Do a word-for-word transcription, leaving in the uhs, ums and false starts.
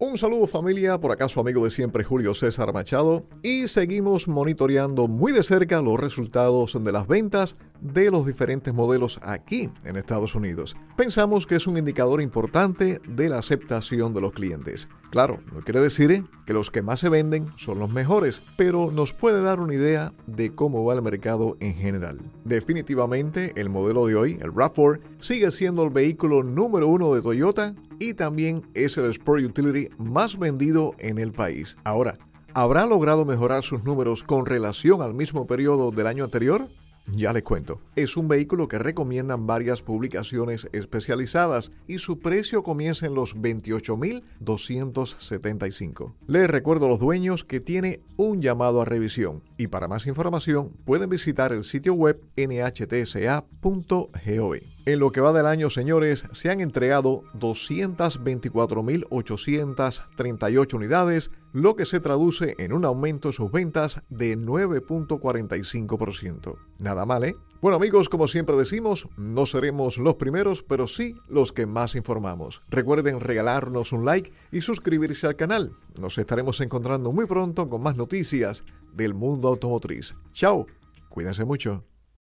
Un saludo familia, por acá su amigo de siempre Julio César Machado y seguimos monitoreando muy de cerca los resultados de las ventas de los diferentes modelos aquí en Estados Unidos. Pensamos que es un indicador importante de la aceptación de los clientes. Claro, no quiere decir que los que más se venden son los mejores, pero nos puede dar una idea de cómo va el mercado en general. Definitivamente el modelo de hoy, el RAV cuatro, sigue siendo el vehículo número uno de Toyota y también es el Sport Utility más vendido en el país. Ahora, ¿habrá logrado mejorar sus números con relación al mismo periodo del año anterior? Ya les cuento. Es un vehículo que recomiendan varias publicaciones especializadas y su precio comienza en los veintiocho mil doscientos setenta y cinco. Les recuerdo a los dueños que tiene un llamado a revisión y para más información pueden visitar el sitio web N H T S A punto gov. En lo que va del año, señores, se han entregado doscientas veinticuatro mil ochocientas treinta y ocho unidades, lo que se traduce en un aumento de sus ventas de nueve punto cuarenta y cinco por ciento. Nada mal, ¿eh? Bueno amigos, como siempre decimos, no seremos los primeros, pero sí los que más informamos. Recuerden regalarnos un like y suscribirse al canal. Nos estaremos encontrando muy pronto con más noticias del mundo automotriz. Chao, cuídense mucho.